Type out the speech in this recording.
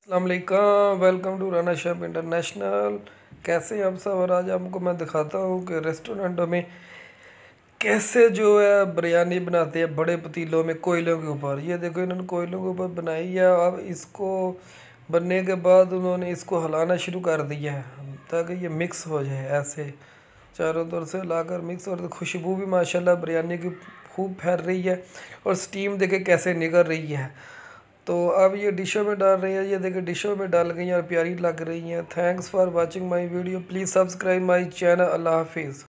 अस्सलाम वालेकुम, welcome to Rana chef international. कैसे हैं आप सब। और आज आपको मैं दिखाता हूँ कि रेस्टोरेंटों में कैसे जो है बिरयानी बनाते हैं बड़े पतीलों में, कोयलों के ऊपर। ये देखो, इन्होंने कोयलों के ऊपर बनाई है। अब इसको बनने के बाद उन्होंने इसको हिलाना शुरू कर दिया है ताकि ये मिक्स हो जाए। ऐसे चारों तरफ से हिलाकर मिक्स, और खुशबू भी माशाल्लाह बिरयानी की खूब फैल रही है। और स्टीम देखे कैसे निकल रही है। तो अब ये डिशों में डाल रही हैं। ये देखिए डिशों में डाल गई हैं और प्यारी लग रही हैं। Thanks for watching my video, please subscribe my channel. अल्लाह हाफिज़।